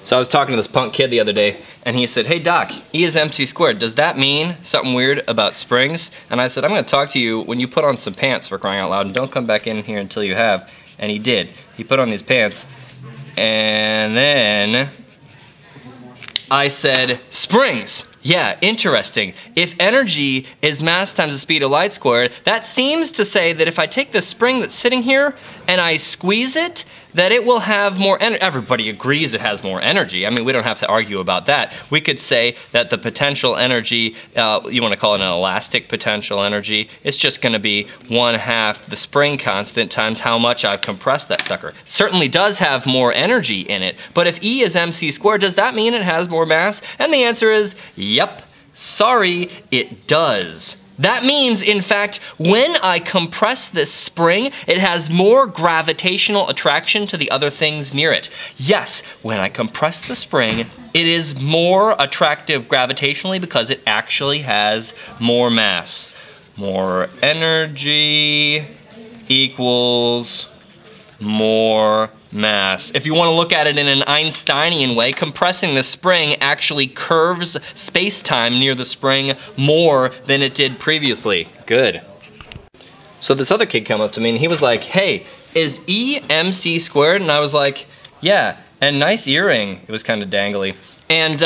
So I was talking to this punk kid the other day, and he said, hey doc, E is mc squared. Does that mean something weird about springs? And I said, I'm gonna talk to you when you put on some pants, for crying out loud, and don't come back in here until you have. And he did. He put on these pants, and then I said, springs. Yeah, interesting. If energy is mass times the speed of light squared, that seems to say that if I take this spring that's sitting here and I squeeze it, that it will have more energy. Everybody agrees it has more energy. I mean, we don't have to argue about that. We could say that the potential energy, you want to call it an elastic potential energy, it's just going to be 1/2 the spring constant times how much I've compressed that sucker. It certainly does have more energy in it, but if E is mc squared, does that mean it has more mass? And the answer is, yep, sorry, it does. That means, in fact, when I compress this spring, it has more gravitational attraction to the other things near it. Yes, when I compress the spring, it is more attractive gravitationally because it actually has more mass. More energy equals more mass. If you want to look at it in an Einsteinian way, compressing the spring actually curves space-time near the spring more than it did previously. Good. So this other kid came up to me and he was like, hey, is E mc squared? And I was like, yeah, and nice earring. It was kind of dangly. And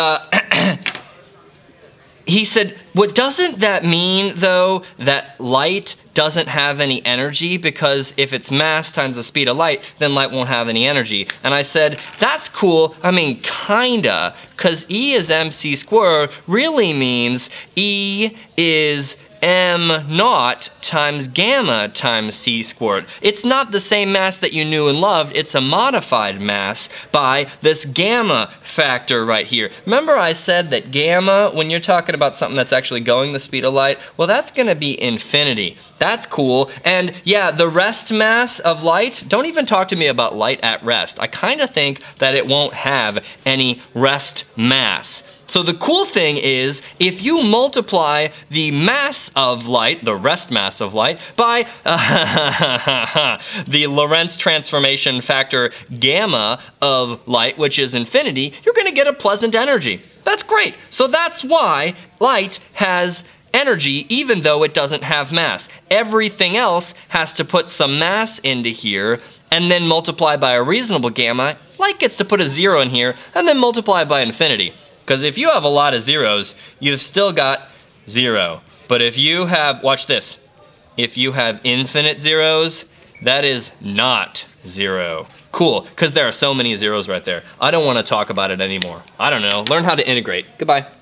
he said, what doesn't that mean, though, that light doesn't have any energy? Because if it's mass times the speed of light, then light won't have any energy. And I said, that's cool. I mean, kinda, because E is mc squared really means E is m0 times gamma times c squared. It's not the same mass that you knew and loved, it's a modified mass by this gamma factor right here. Remember I said that gamma, when you're talking about something that's actually going the speed of light, well that's gonna be infinity. That's cool. And yeah, the rest mass of light, don't even talk to me about light at rest. I kinda think that it won't have any rest mass. So the cool thing is, if you multiply the mass of light, the rest mass of light, by the Lorentz transformation factor gamma of light, which is infinity, you're gonna get a pleasant energy. That's great. So that's why light has energy even though it doesn't have mass. Everything else has to put some mass into here and then multiply by a reasonable gamma. Light gets to put a 0 in here and then multiply by infinity. Because if you have a lot of zeros, you've still got 0. But if you have, watch this, if you have infinite zeros, that is not 0. Cool, because there are so many zeros right there. I don't want to talk about it anymore. I don't know, learn how to integrate. Goodbye.